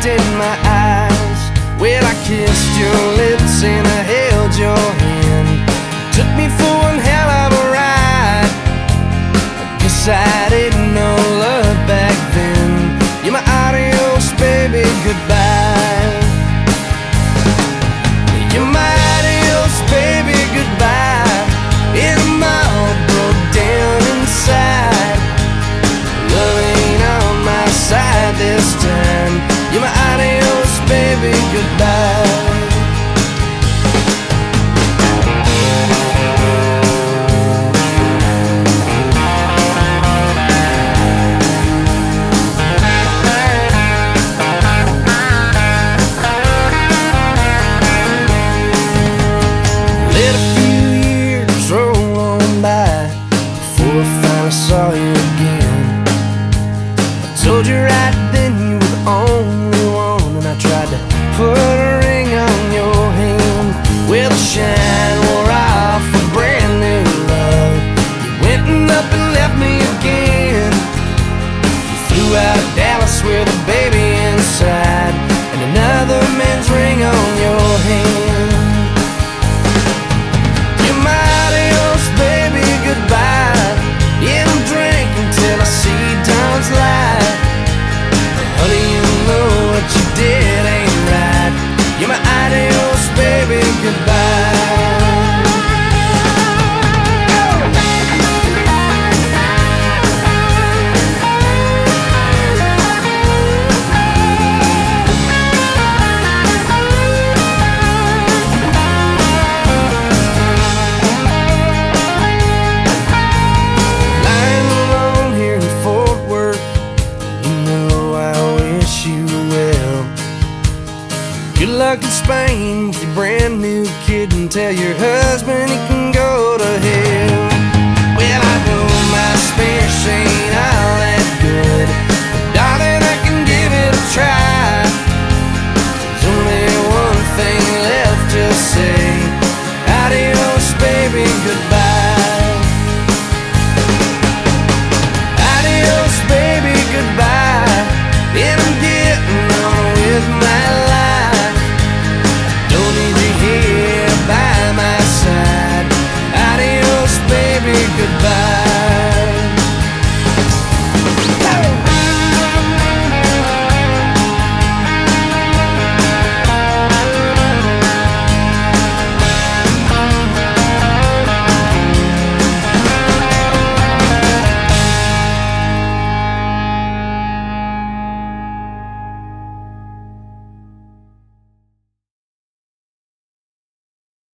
looked in my eyes. Well, I kissed your lips and I held your hand. Took me for one hell of a ride. I guess I didn't know love back then. You're my adios, baby, goodbye. You're my adios, baby, goodbye. And I'm all broke down inside. Love ain't on my side this time. You're my adios, baby, goodbye. Let a few years roll on by before I finally saw you again. I told you right then you were the only one, and I tried to put a ring on your hand. Well, the shine wore off a brand new love. You went and up and left me again. You flew out of Dallas with a baby inside and another man's ring on your hand. You're my adios, baby, goodbye. Yeah, I'm drinking till I see dawn's light. Honey, you know what you did ain't right. You're my adios, baby, goodbye. Lying alone here in Fort Worth, you know I wish you well. Good luck in Spain with your brand new kid, and tell your husband he can go to hell. Well, I know my Spanish ain't all that good, but darling, I can give it a try. There's only one thing left to say: adios, baby, goodbye. Adios, baby, goodbye. And I'm getting on with my life. Don't need you here by my side. Adios, baby, goodbye.